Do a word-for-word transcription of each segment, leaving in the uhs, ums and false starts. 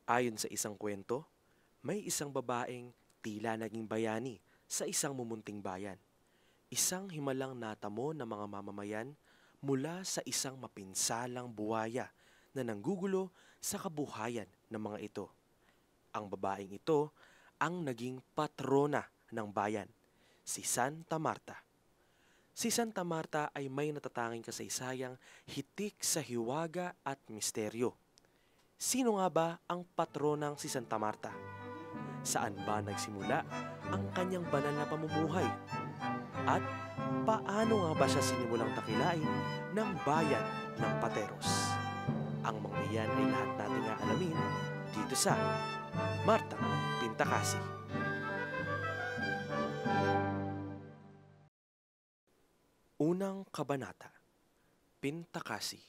Ayon sa isang kwento, may isang babaeng tila naging bayani sa isang mumunting bayan. Isang himalang natamo ng mga mamamayan mula sa isang mapinsalang buhaya na nanggugulo sa kabuhayan ng mga ito. Ang babaeng ito ang naging patrona ng bayan, si Santa Marta. Si Santa Marta ay may natatanging kasaysayang hitik sa hiwaga at misteryo. Sino nga ba ang patronang si Santa Marta? Saan ba nagsimula ang kanyang banal na pamumuhay? At paano nga ba siya sinimulang takilain ng bayan ng Pateros? Ang mga iyan ay lahat natin aalamin dito sa Martang Pintakasi. Unang Kabanata, Pintakasi.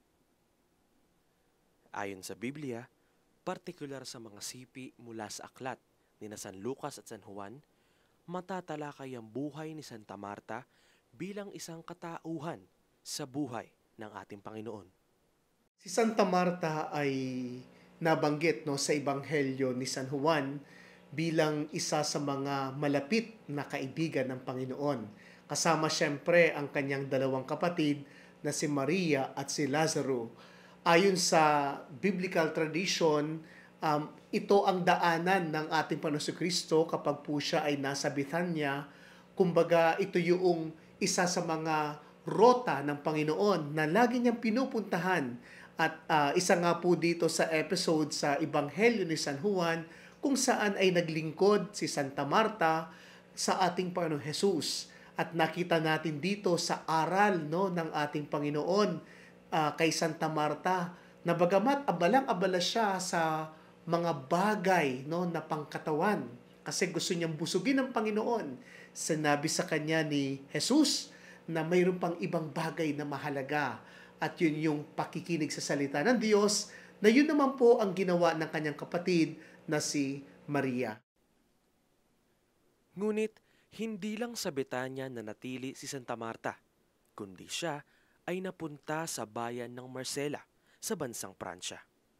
Ayon sa Biblia, partikular sa mga sipi mula sa aklat ni na San Lucas at San Juan, matatalakay ang buhay ni Santa Marta bilang isang katauhan sa buhay ng ating Panginoon. Si Santa Marta ay nabanggit no, sa Ebanghelyo ni San Juan bilang isa sa mga malapit na kaibigan ng Panginoon. Kasama siyempre ang kanyang dalawang kapatid na si Maria at si Lazaro. Ayon sa biblical tradition, um, ito ang daanan ng ating Panginoon Kristo kapag po siya ay nasa Bethania. Kumbaga, ito yung isa sa mga rota ng Panginoon na lagi niyang pinupuntahan. At uh, isa nga po dito sa episode sa Ebanghelyo ni San Juan kung saan ay naglingkod si Santa Marta sa ating Panginoon Jesus. At nakita natin dito sa aral no, ng ating Panginoon uh, kay Santa Marta na bagamat abalang-abala siya sa mga bagay no, na pangkatawan kasi gusto niyang busugin ng Panginoon. Sinabi sa kanya ni Jesus na mayroon pang ibang bagay na mahalaga at yun yung pakikinig sa salita ng Diyos na yun naman po ang ginawa ng kanyang kapatid na si Maria. Ngunit hindi lang sa Betania nanatili si Santa Marta, kundi siya ay napunta sa bayan ng Marsella sa bansang Pransya.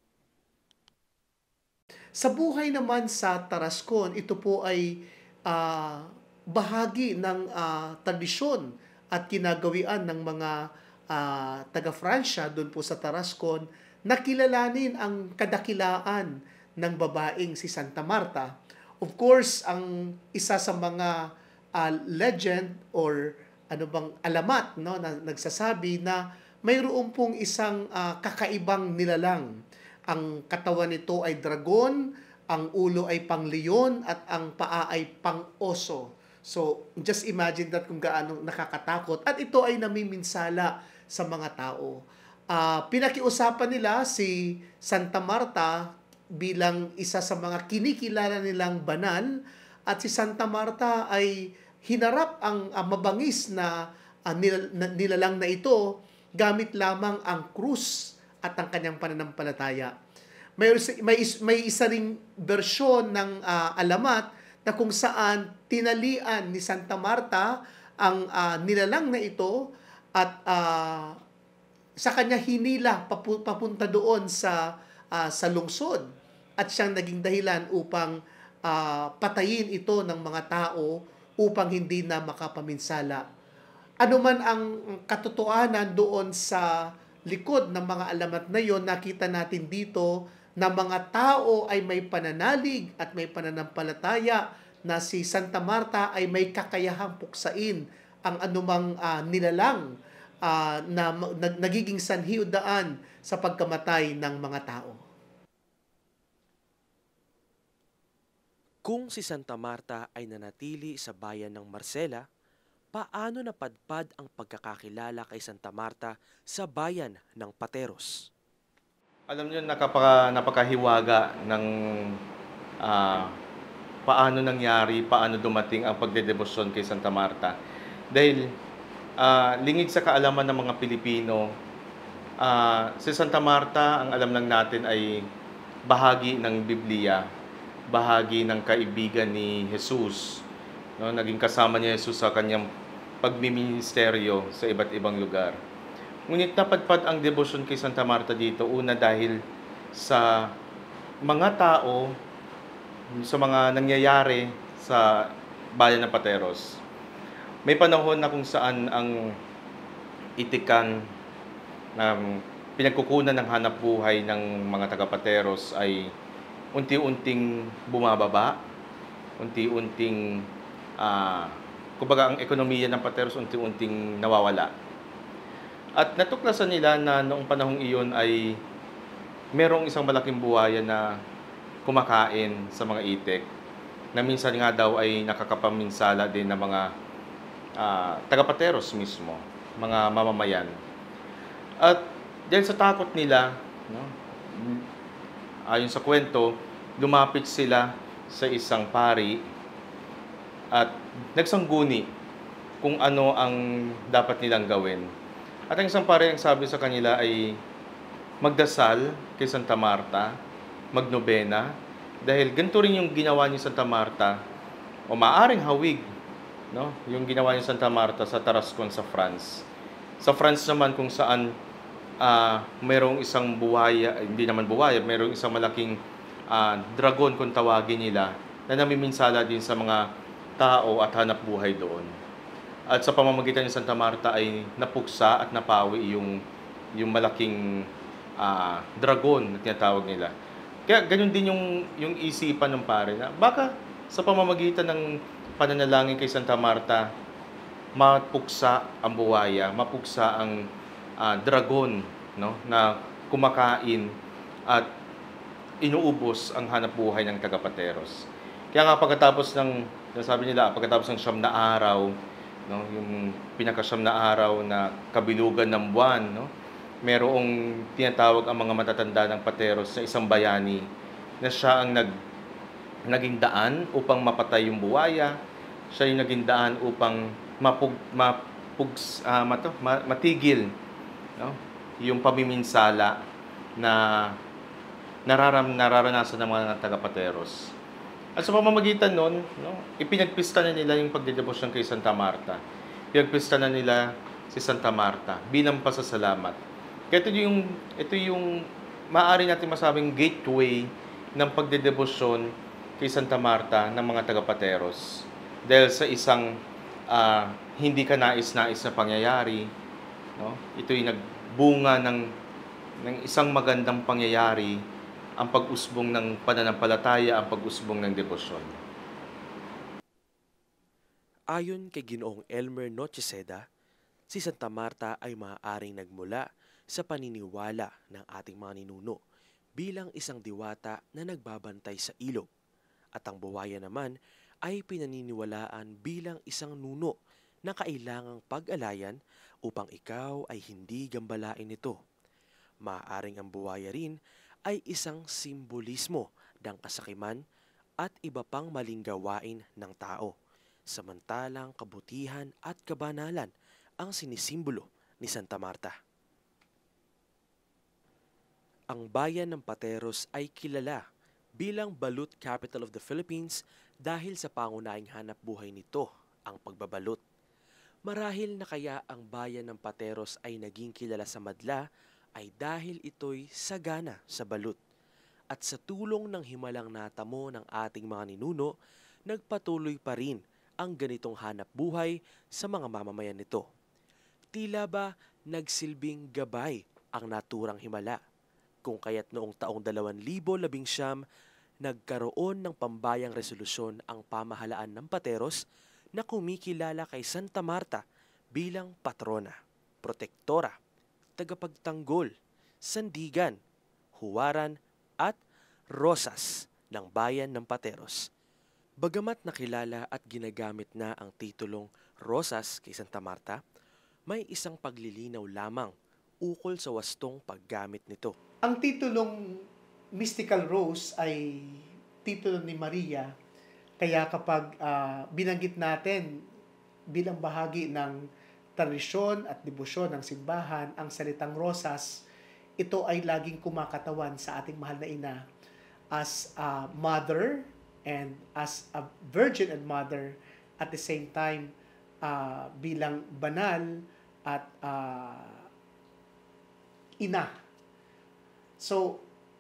Sa buhay naman sa Tarascon, ito po ay uh, bahagi ng uh, tradisyon at kinagawian ng mga uh, taga-Fransya doon po sa Tarascon na kilalanin ang kadakilaan ng babaeng si Santa Marta. Of course, ang isa sa mga uh, legend or ano bang alamat no, na nagsasabi na mayroon pong isang uh, kakaibang nilalang. Ang katawan nito ay dragon, ang ulo ay pang-leon, at ang paa ay pang-oso. So, just imagine that kung gaano nakakatakot. At ito ay namiminsala sa mga tao. Uh, pinakiusapan nila si Santa Marta bilang isa sa mga kinikilala nilang banal. At si Santa Marta ay hinarap ang uh, mabangis na uh, nil- na, nilalang na ito gamit lamang ang krus at ang kanyang pananampalataya. May, may, may isa ring bersyon ng uh, alamat na kung saan tinalian ni Santa Marta ang uh, nilalang na ito at uh, sa kanya hinila papu- papunta doon sa, uh, sa lungsod at siyang naging dahilan upang uh, patayin ito ng mga tao upang hindi na makapaminsala. Ano man ang katotohanan doon sa likod ng mga alamat na yon, nakita natin dito na mga tao ay may pananalig at may pananampalataya na si Santa Marta ay may kakayahang puksain ang anumang uh, nilalang uh, na nag, nagiging sanhi o daan sa pagkamatay ng mga tao. Kung si Santa Marta ay nanatili sa bayan ng Marsella, paano napadpad ang pagkakakilala kay Santa Marta sa bayan ng Pateros? Alam niyo, napaka, napakahiwaga ng uh, paano nangyari, paano dumating ang pagdedebosyon kay Santa Marta. Dahil uh, lingid sa kaalaman ng mga Pilipino, uh, si Santa Marta, ang alam lang natin ay bahagi ng Biblia, bahagi ng kaibigan ni Jesus. No, naging kasama ni Jesus sa kanyang pagmiministeryo sa iba't ibang lugar. Ngunit napadpad ang debosyon kay Santa Marta dito, una dahil sa mga tao sa mga nangyayari sa bayan ng Pateros. May panahon na kung saan ang itikan ng pinagkukunan ng hanap buhay ng mga taga-Pateros ay unti-unting bumababa, unti-unting, ah, kumbaga ang ekonomiya ng Pateros unti-unting nawawala. At natuklasan nila na noong panahong iyon ay merong isang malaking buhaya na kumakain sa mga itik, na minsan nga daw ay nakakapaminsala din ng mga ah, taga-Pateros mismo, mga mamamayan. At dahil sa takot nila, no, ayon sa kwento, lumapit sila sa isang pari at nagsangguni kung ano ang dapat nilang gawin. At ang isang pari ang sabi sa kanila ay magdasal kay Santa Marta, magnobena, dahil ganito rin yung ginawa ni Santa Marta, o maaring hawig, no, yung ginawa ni Santa Marta sa Tarascon sa France. Sa France naman kung saan uh, mayroong isang buhaya, hindi naman buhaya, mayroong isang malaking uh, dragon kung tawagin nila, na namiminsala din sa mga tao at hanap buhay doon. At sa pamamagitan ni Santa Marta ay napuksa at napawi yung, yung malaking uh, dragon na tinatawag nila. Kaya ganun din yung, yung isipan ng pare na baka sa pamamagitan ng pananalangin kay Santa Marta, mapuksa ang buwaya, mapuksa ang uh, dragon, no, na kumakain at inuubos ang hanap buhay ng taga-Pateros. Kaya nga pagkatapos ng, sabi nila, pagkatapos ng siyam na araw, no, yung pinakasyam na araw na kabilugan ng buwan, no, merong tinatawag ang mga matatanda ng Pateros sa isang bayani na siya ang nag, naging daan upang mapatay yung buwaya, siya yung naging daan upang mapug, mapug, uh, mato, matigil, no, yung pamiminsala na nararam, nararanasan ng mga taga-Pateros. At sa pamamagitan nun, no, ipinagpista na nila yung pagdedebosyon kay Santa Marta. Pinagpista na nila si Santa Marta bilang pasasalamat. Kaya ito yung, ito yung maaari natin masabing gateway ng pagdedebosyon kay Santa Marta ng mga taga-Pateros. Dahil sa isang uh, hindi ka nais-nais na pangyayari, no, ito'y nagbunga ng, ng isang magandang pangyayari, ang pag-usbong ng pananampalataya, ang pag-usbong ng debosyon. Ayon kay Ginoong Elmer Nocheseda, si Santa Marta ay maaaring nagmula sa paniniwala ng ating mga ninuno bilang isang diwata na nagbabantay sa ilog, at ang buwaya naman ay pinaniniwalaan bilang isang nuno na kailangang pag-alayan upang ikaw ay hindi gambalain nito. Maaaring ang buwaya rin ay isang simbolismo ng kasakiman at iba pang maling gawain ng tao, samantalang kabutihan at kabanalan ang sinisimbolo ni Santa Marta. Ang bayan ng Pateros ay kilala bilang balut capital of the Philippines dahil sa pangunahing hanap buhay nito, ang pagbabalot. Marahil na kaya ang bayan ng Pateros ay naging kilala sa madla ay dahil ito'y sagana sa balut. At sa tulong ng himalang natamo ng ating mga ninuno, nagpatuloy pa rin ang ganitong hanap buhay sa mga mamamayan nito. Tila ba nagsilbing gabay ang naturang himala, kung kaya't noong taong dalawang libo labing siyam, nagkaroon ng pambayang resolusyon ang pamahalaan ng Pateros na kumikilala kay Santa Marta bilang patrona, protektora, tagapagtanggol, sandigan, huwaran at rosas ng bayan ng Pateros. Bagamat nakilala at ginagamit na ang titulong Rosas kay Santa Marta, may isang paglilinaw lamang ukol sa wastong paggamit nito. Ang titulong Mystical Rose ay titulo ni Maria, kaya kapag uh, binanggit natin bilang bahagi ng tradisyon at debosyon ng simbahan ang salitang rosas, ito ay laging kumakatawan sa ating mahal na ina as a mother and as a virgin and mother, at the same time uh, bilang banal at uh, ina. So,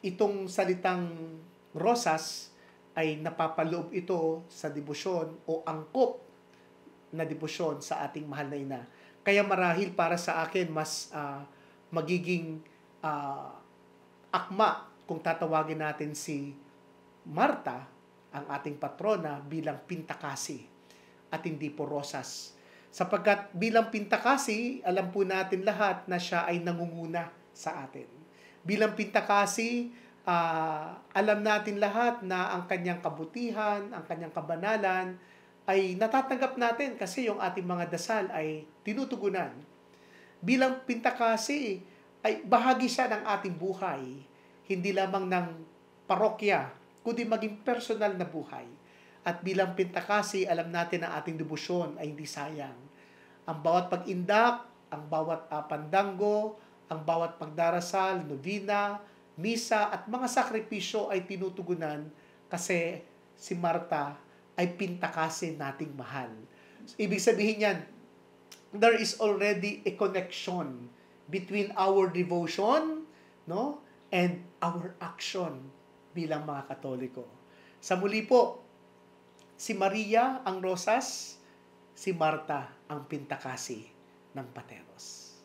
itong salitang rosas ay napapaloob ito sa debosyon o angkop na debosyon sa ating mahal na ina. Kaya marahil para sa akin, mas uh, magiging uh, akma kung tatawagin natin si Marta, ang ating patrona, bilang Pintakasi at hindi po rosas. Sapagkat bilang Pintakasi, alam po natin lahat na siya ay nangunguna sa atin. Bilang Pintakasi, uh, alam natin lahat na ang kanyang kabutihan, ang kanyang kabanalan, ay natatanggap natin kasi yung ating mga dasal ay tinutugunan. Bilang Pintakasi, ay bahagi siya ng ating buhay, hindi lamang ng parokya, kundi maging personal na buhay. At bilang Pintakasi, alam natin na ating debosyon ay hindi sayang. Ang bawat pag-indak, ang bawat uh, pandango, ang bawat pagdarasal, novena, misa, at mga sakripisyo ay tinutugunan kasi si Marta ay Pintakasi nating mahal. Ibig sabihin yan, there is already a connection between our devotion, no, and our action bilang mga Katoliko. Sa muli po, si Maria ang rosas, si Marta ang Pintakasi ng Pateros.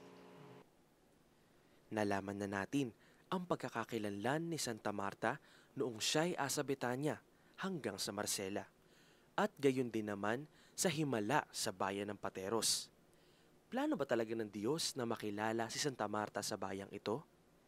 Nalaman na natin ang pagkakakilanlan ni Santa Marta noong siya'y asa Betania hanggang sa Marcela, at gayon din naman sa himala sa bayan ng Pateros. Plano ba talaga ng Diyos na makilala si Santa Marta sa bayang ito?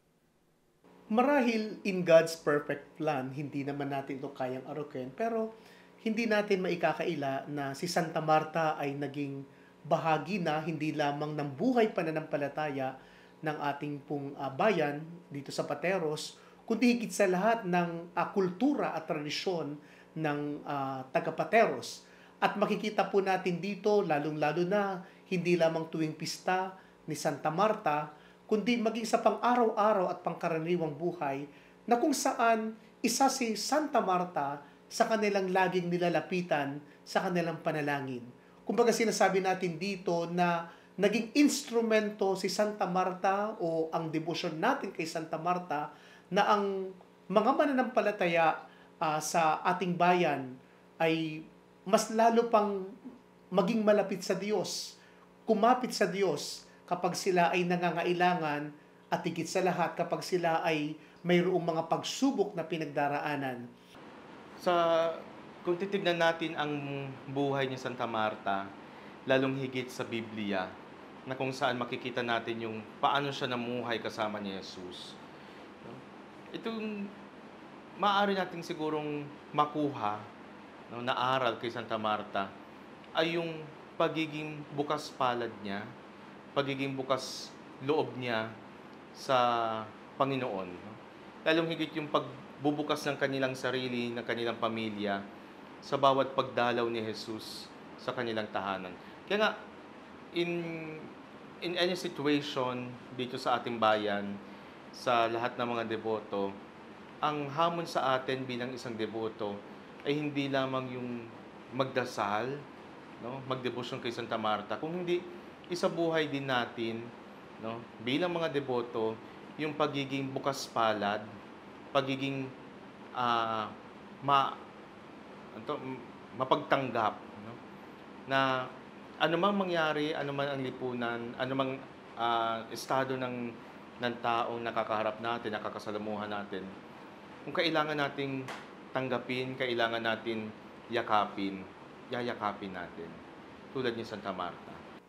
Marahil in God's perfect plan, hindi naman natin ito kayang arukin, pero hindi natin maikakaila na si Santa Marta ay naging bahagi na hindi lamang ng buhay pananampalataya ng ating pong uh, bayan dito sa Pateros, kundi higit sa lahat ng uh, kultura at tradisyon ng uh, taga-Pateros. At makikita po natin dito, lalong-lalo na, hindi lamang tuwing pista ni Santa Marta, kundi maging sa pang-araw-araw at pangkaraniwang buhay, na kung saan isa si Santa Marta sa kanilang laging nilalapitan sa kanilang panalangin. Kumbaga sinasabi natin dito na naging instrumento si Santa Marta o ang debosyon natin kay Santa Marta na ang mga mananampalataya uh, sa ating bayan ay mas lalo pang maging malapit sa Diyos, kumapit sa Diyos kapag sila ay nangangailangan at higit sa lahat kapag sila ay mayroong mga pagsubok na pinagdaraanan. Sa kung titignan natin ang buhay ni Santa Marta, lalong higit sa Biblia, na kung saan makikita natin yung paano siya namuhay kasama ni Jesus. Itong maaari natin sigurong makuha, no, na aral kay Santa Marta ay yung pagiging bukas palad niya, pagiging bukas loob niya sa Panginoon. Lalong higit yung pagbubukas ng kanilang sarili, ng kanilang pamilya, sa bawat pagdalaw ni Jesus sa kanilang tahanan. Kaya nga, in, in any situation dito sa ating bayan, sa lahat ng mga deboto, ang hamon sa atin bilang isang deboto ay hindi lamang yung magdasal, no, magdebosyon kay Santa Marta, kung hindi isabuhay din natin, no, bilang mga deboto, yung pagiging bukas palad, pagiging uh, ma, ito, mapagtanggap, no, na anumang mangyari, anuman ang lipunan, anumang uh, estado ng, ng taong nakakaharap natin, nakakasalamuhan natin, kung kailangan nating tanggapin, kailangan natin yakapin, yayakapin natin, tulad ni Santa Marta.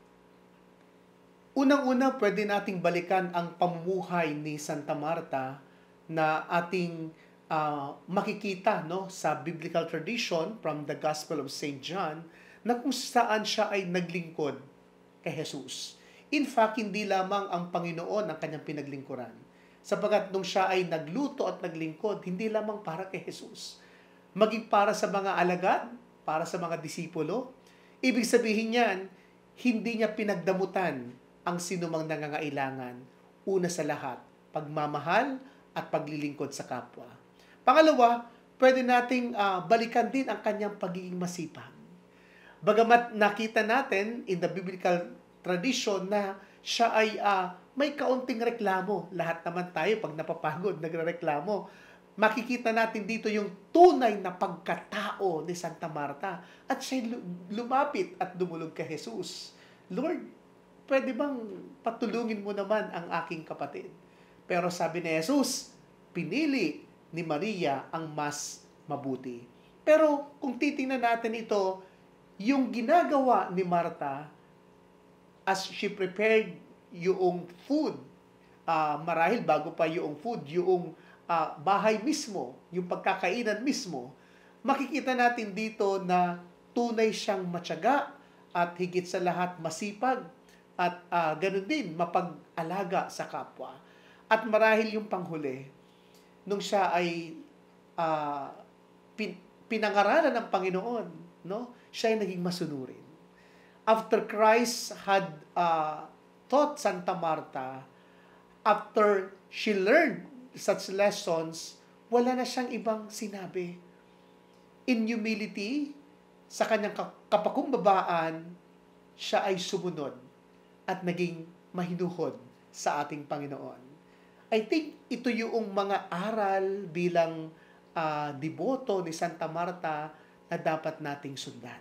Unang-una, pwede nating balikan ang pamumuhay ni Santa Marta na ating uh, makikita, no, sa biblical tradition from the Gospel of Saint John, na kung saan siya ay naglingkod kay Jesus. In fact, hindi lamang ang Panginoon ang kanyang pinaglingkuran. Sapagat nung siya ay nagluto at naglingkod, hindi lamang para kay Jesus, maging para sa mga alagad, para sa mga disipulo. Ibig sabihin niyan, hindi niya pinagdamutan ang sinumang nangangailangan. Una sa lahat, pagmamahal at paglilingkod sa kapwa. Pangalawa, pwede nating uh, balikan din ang kanyang pagiging masipag. Bagamat nakita natin in the biblical tradition na siya ay uh, may kaunting reklamo. Lahat naman tayo pag napapagod, nagrereklamo. Makikita natin dito yung tunay na pagkatao ni Santa Marta. At siya lumapit at dumulog kay Jesus. Lord, pwede bang patulungin mo naman ang aking kapatid? Pero sabi ni Jesus, pinili ni Maria ang mas mabuti. Pero kung titingnan natin ito, yung ginagawa ni Marta as she prepared yung food, uh, marahil bago pa yung food, yung uh, bahay mismo, yung pagkakainan mismo, makikita natin dito na tunay siyang matyaga at higit sa lahat masipag at uh, ganun din mapag-alaga sa kapwa. At marahil yung panghuli, nung siya ay uh, pin, pinangaralan ng Panginoon, no? Siya ay naging masunurin. After Christ had uh, taught Santa Marta, after she learned such lessons, wala na siyang ibang sinabi. In humility, sa kanyang kapakumbabaan, siya ay sumunod at naging mahinuhod sa ating Panginoon. I think ito yung mga aral bilang uh, deboto ni Santa Marta na dapat nating sundan.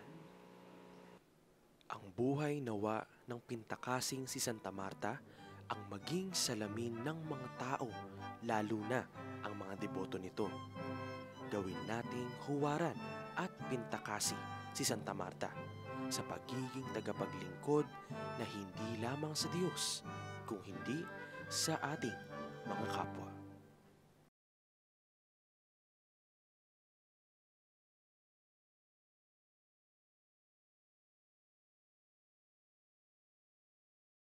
Ang buhay nawa ng pintakasing si Santa Marta ang maging salamin ng mga tao, lalo na ang mga deboto nito. Gawin nating huwaran at pintakasi si Santa Marta sa pagiging tagapaglingkod na hindi lamang sa Diyos, kung hindi sa ating mga kapwa.